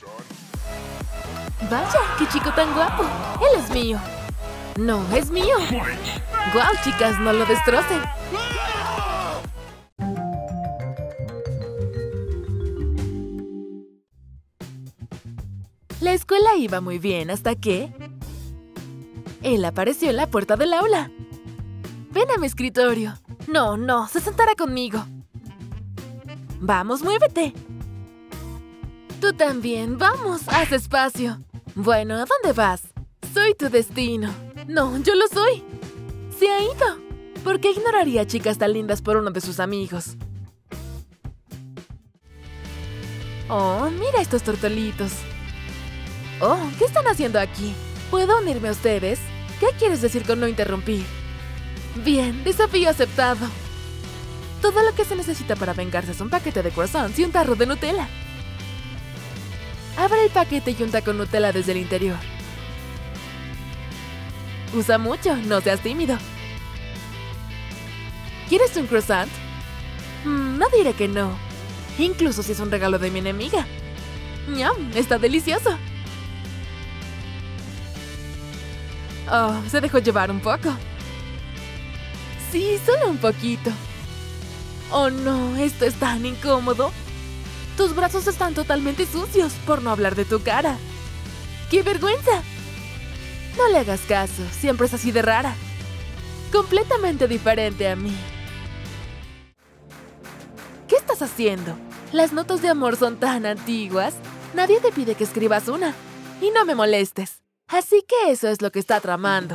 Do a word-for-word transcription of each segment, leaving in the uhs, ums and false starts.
Vaya, qué chico tan guapo. Él es mío. No, es mío. Guau, chicas, no lo destrocen. La escuela iba muy bien hasta que... él apareció en la puerta del aula. Ven a mi escritorio. No, no, se sentará conmigo. Vamos, muévete. Tú también, vamos, haz espacio. Bueno, ¿a dónde vas? Soy tu destino. No, yo lo soy. Se ha ido. ¿Por qué ignoraría a chicas tan lindas por uno de sus amigos? Oh, mira estos tortolitos. Oh, ¿qué están haciendo aquí? ¿Puedo unirme a ustedes? ¿Qué quieres decir con no interrumpir? Bien, desafío aceptado. Todo lo que se necesita para vengarse es un paquete de croissants y un tarro de Nutella. Abre el paquete y unta con Nutella desde el interior. Usa mucho, no seas tímido. ¿Quieres un croissant? Mm, no diré que no. Incluso si es un regalo de mi enemiga. ¡Ñam! Está delicioso. Oh, se dejó llevar un poco. Sí, solo un poquito. Oh no, esto es tan incómodo. Tus brazos están totalmente sucios, por no hablar de tu cara. ¡Qué vergüenza! No le hagas caso, siempre es así de rara. Completamente diferente a mí. ¿Qué estás haciendo? Las notas de amor son tan antiguas. Nadie te pide que escribas una. Y no me molestes. Así que eso es lo que está tramando.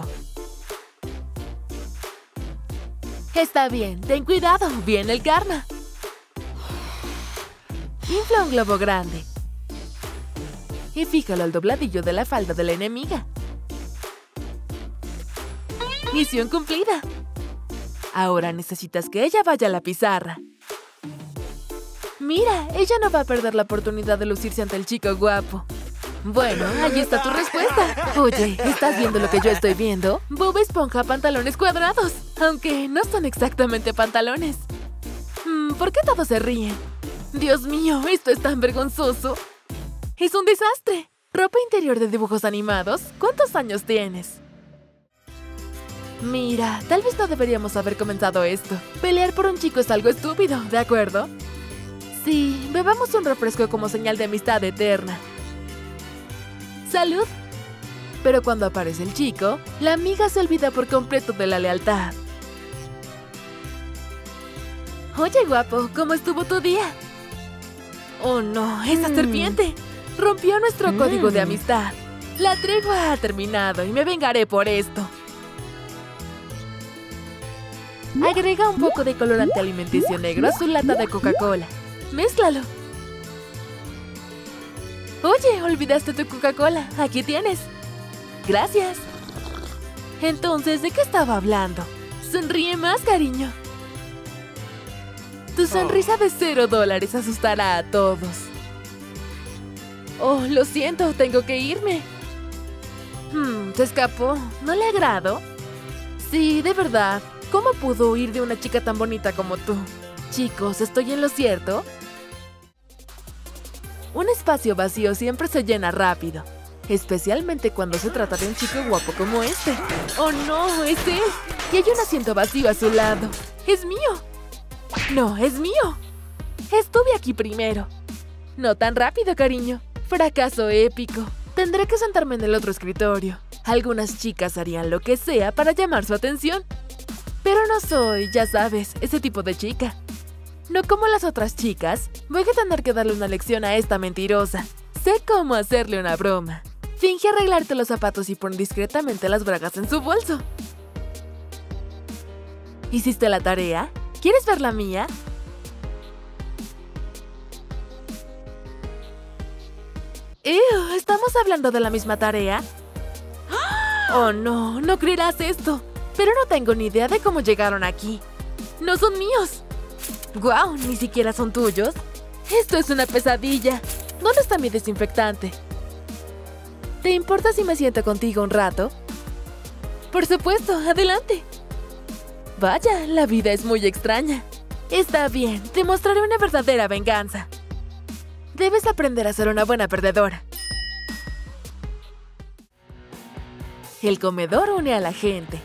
Está bien, ten cuidado, viene el karma. Infla un globo grande. Y fíjalo al dobladillo de la falda de la enemiga. Misión cumplida. Ahora necesitas que ella vaya a la pizarra. Mira, ella no va a perder la oportunidad de lucirse ante el chico guapo. Bueno, ahí está tu respuesta. Oye, ¿estás viendo lo que yo estoy viendo? Bob Esponja pantalones cuadrados. Aunque no son exactamente pantalones. Hmm, ¿por qué todos se ríen? Dios mío, esto es tan vergonzoso. Es un desastre. ¿Ropa interior de dibujos animados? ¿Cuántos años tienes? Mira, tal vez no deberíamos haber comenzado esto. Pelear por un chico es algo estúpido, ¿de acuerdo? Sí, bebamos un refresco como señal de amistad eterna. ¡Salud! Pero cuando aparece el chico, la amiga se olvida por completo de la lealtad. Oye, guapo, ¿cómo estuvo tu día? Oh, no, esa mm. serpiente rompió nuestro mm. código de amistad. La tregua ha terminado y me vengaré por esto. Agrega un poco de colorante alimenticio negro a su lata de Coca-Cola. ¡Mézclalo! Oye, olvidaste tu Coca-Cola. Aquí tienes. Gracias. Entonces, ¿de qué estaba hablando? Sonríe más, cariño. Tu sonrisa de cero dólares asustará a todos. Oh, lo siento, tengo que irme. Hmm, se escapó. ¿No le agrado? Sí, de verdad. ¿Cómo pudo huir de una chica tan bonita como tú? Chicos, ¿estoy en lo cierto? Un espacio vacío siempre se llena rápido. Especialmente cuando se trata de un chico guapo como este. ¡Oh, no! ¡Es él! Y hay un asiento vacío a su lado. ¡Es mío! ¡No, es mío! Estuve aquí primero. No tan rápido, cariño. Fracaso épico. Tendré que sentarme en el otro escritorio. Algunas chicas harían lo que sea para llamar su atención. Pero no soy, ya sabes, ese tipo de chica. No como las otras chicas, voy a tener que darle una lección a esta mentirosa. Sé cómo hacerle una broma. Finge arreglarte los zapatos y pon discretamente las bragas en su bolso. ¿Hiciste la tarea? ¿Quieres ver la mía? ¡Ew! ¿Estamos hablando de la misma tarea? Oh, no, no creerás esto. Pero no tengo ni idea de cómo llegaron aquí. ¡No son míos! ¡Guau! ¿Ni siquiera son tuyos? ¡Esto es una pesadilla! ¿Dónde está mi desinfectante? ¿Te importa si me siento contigo un rato? Por supuesto, adelante. Vaya, la vida es muy extraña. Está bien, te mostraré una verdadera venganza. Debes aprender a ser una buena perdedora. El comedor une a la gente.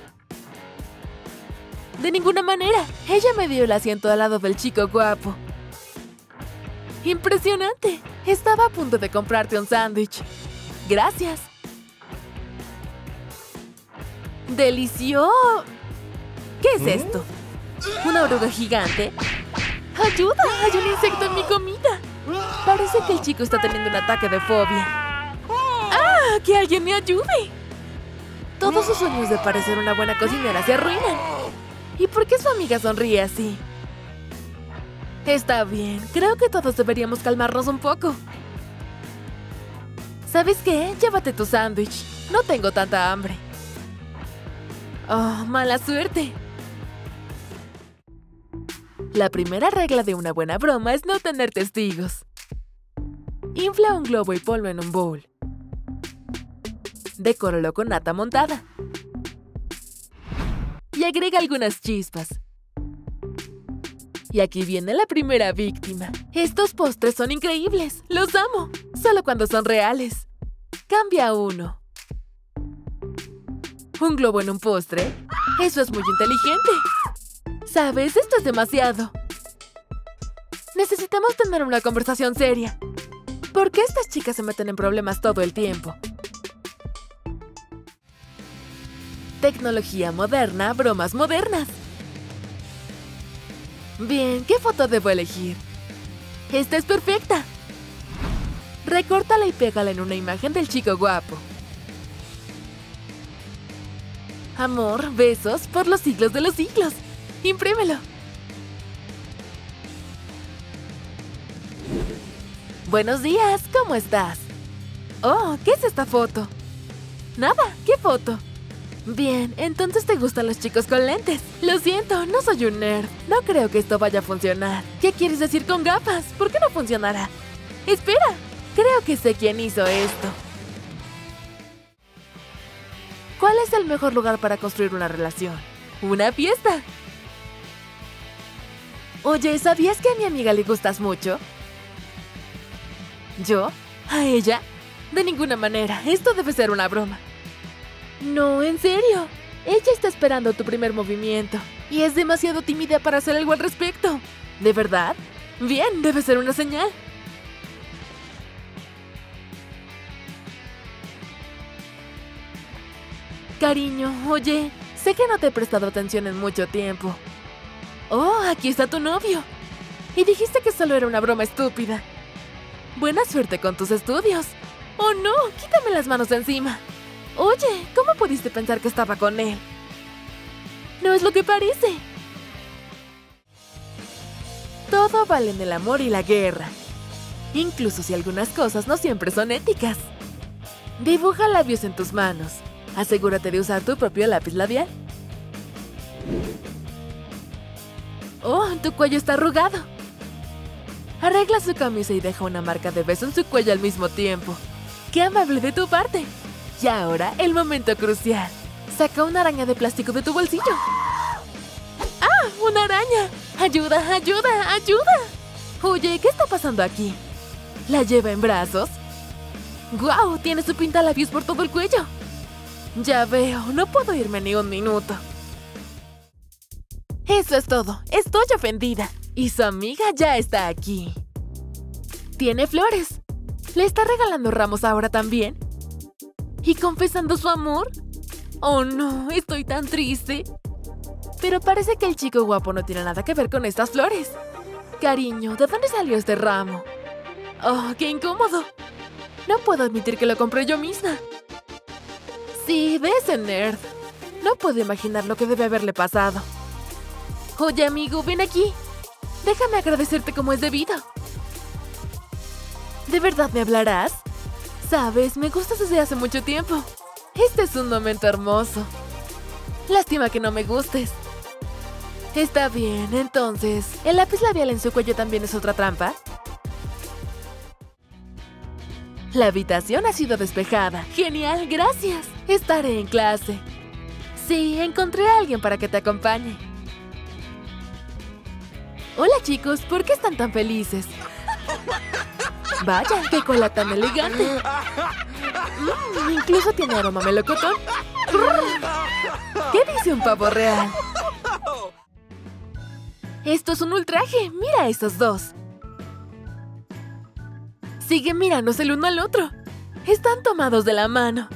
De ninguna manera. Ella me dio el asiento al lado del chico guapo. ¡Impresionante! Estaba a punto de comprarte un sándwich. Gracias. ¡Delicioso! ¿Qué es esto? ¿Una oruga gigante? ¡Ayuda! ¡Hay un insecto en mi comida! Parece que el chico está teniendo un ataque de fobia. ¡Ah! ¡Que alguien me ayude! Todos sus sueños de parecer una buena cocinera se arruinan. ¿Y por qué su amiga sonríe así? Está bien, creo que todos deberíamos calmarnos un poco. ¿Sabes qué? Llévate tu sándwich. No tengo tanta hambre. Oh, mala suerte. La primera regla de una buena broma es no tener testigos. Infla un globo y ponlo en un bowl. Decóralo con nata montada. Y agrega algunas chispas. Y aquí viene la primera víctima. Estos postres son increíbles. Los amo. Solo cuando son reales. Cambia uno. ¿Un globo en un postre? Eso es muy inteligente. ¿Sabes? Esto es demasiado. Necesitamos tener una conversación seria. ¿Por qué estas chicas se meten en problemas todo el tiempo? Tecnología moderna, bromas modernas. Bien, ¿qué foto debo elegir? ¡Esta es perfecta! Recórtala y pégala en una imagen del chico guapo. Amor, besos por los siglos de los siglos. ¡Imprímelo! Buenos días, ¿cómo estás? Oh, ¿qué es esta foto? Nada, ¿qué foto? Bien, entonces te gustan los chicos con lentes. Lo siento, no soy un nerd. No creo que esto vaya a funcionar. ¿Qué quieres decir con gafas? ¿Por qué no funcionará? ¡Espera! Creo que sé quién hizo esto. ¿Cuál es el mejor lugar para construir una relación? ¡Una fiesta! Oye, ¿sabías que a mi amiga le gustas mucho? ¿Yo? ¿A ella? De ninguna manera. Esto debe ser una broma. No, en serio. Ella está esperando tu primer movimiento. Y es demasiado tímida para hacer algo al respecto. ¿De verdad? Bien, debe ser una señal. Cariño, oye, sé que no te he prestado atención en mucho tiempo. Oh, aquí está tu novio. Y dijiste que solo era una broma estúpida. Buena suerte con tus estudios. Oh no, quítame las manos de encima. Oye, ¿cómo pudiste pensar que estaba con él? No es lo que parece. Todo vale en el amor y la guerra. Incluso si algunas cosas no siempre son éticas. Dibuja labios en tus manos. Asegúrate de usar tu propio lápiz labial. Oh, tu cuello está arrugado. Arregla su camisa y deja una marca de beso en su cuello al mismo tiempo. ¡Qué amable de tu parte! Y ahora, el momento crucial. Saca una araña de plástico de tu bolsillo. ¡Ah! ¡Una araña! ¡Ayuda, ayuda, ayuda! Oye, ¿qué está pasando aquí? ¿La lleva en brazos? ¡Guau! Tiene su pintalabios por todo el cuello. Ya veo, no puedo irme ni un minuto. Eso es todo. Estoy ofendida. Y su amiga ya está aquí. Tiene flores. ¿Le está regalando ramos ahora también? ¿Y confesando su amor? Oh no, estoy tan triste. Pero parece que el chico guapo no tiene nada que ver con estas flores. Cariño, ¿de dónde salió este ramo? Oh, qué incómodo. No puedo admitir que lo compré yo misma. Sí, de ese nerd. No puedo imaginar lo que debe haberle pasado. Oye, amigo, ven aquí. Déjame agradecerte como es debido. ¿De verdad me hablarás? Sabes, me gustas desde hace mucho tiempo. Este es un momento hermoso. Lástima que no me gustes. Está bien, entonces, ¿el lápiz labial en su cuello también es otra trampa? La habitación ha sido despejada. ¡Genial! ¡Gracias! Estaré en clase. Sí, encontré a alguien para que te acompañe. Hola chicos, ¿por qué están tan felices? Vaya, qué cola tan elegante. Mm, incluso tiene aroma a melocotón. ¿Qué dice un pavo real? Esto es un ultraje. Mira a estos dos. Siguen mirándose el uno al otro. Están tomados de la mano.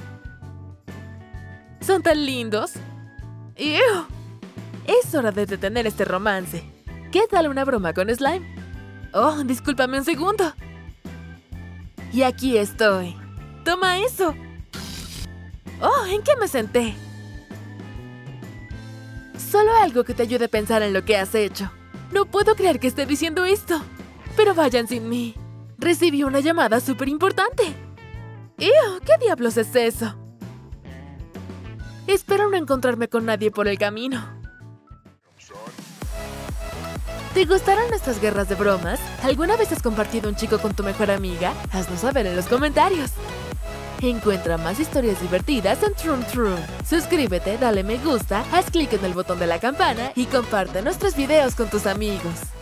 Son tan lindos. ¡Ew! Es hora de detener este romance. ¿Qué tal una broma con Slime? Oh, discúlpame un segundo. Y aquí estoy. ¡Toma eso! Oh, ¿en qué me senté? Solo algo que te ayude a pensar en lo que has hecho. No puedo creer que esté diciendo esto. Pero vayan sin mí. Recibí una llamada súper importante. ¡Ew! ¿Qué diablos es eso? Espero no encontrarme con nadie por el camino. ¿Te gustaron nuestras guerras de bromas? ¿Alguna vez has compartido un chico con tu mejor amiga? Haznos saber en los comentarios. Encuentra más historias divertidas en Troom Troom. Suscríbete, dale me gusta, haz clic en el botón de la campana y comparte nuestros videos con tus amigos.